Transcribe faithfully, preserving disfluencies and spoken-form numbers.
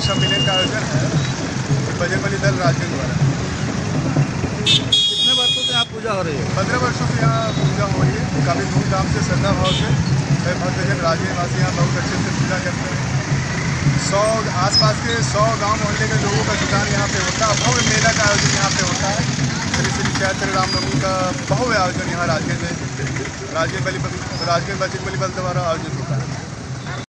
सम्मेलन का आयोजन है बजरंगबली दल राजगंज द्वारा। कितने वर्षों से यहाँ पूजा हो रही है? पंद्रह वर्षों से यहाँ पूजा हो रही है, काफ़ी धूमधाम से श्रद्धा भाव से कई भक्तजन राजगंज वासी यहाँ बहुत अच्छे से पूजा करते हैं। सौ आसपास के सौ गांव मोहल्ले के लोगों का जुटान यहाँ पे होता है। भव्य मेला का आयोजन यहाँ पे होता है। श्री श्री चैत्र रामनवमी का भव्य आयोजन यहाँ राजगंज में राजगंज बली राजगंज बजरंगबली दल द्वारा आयोजित होता है।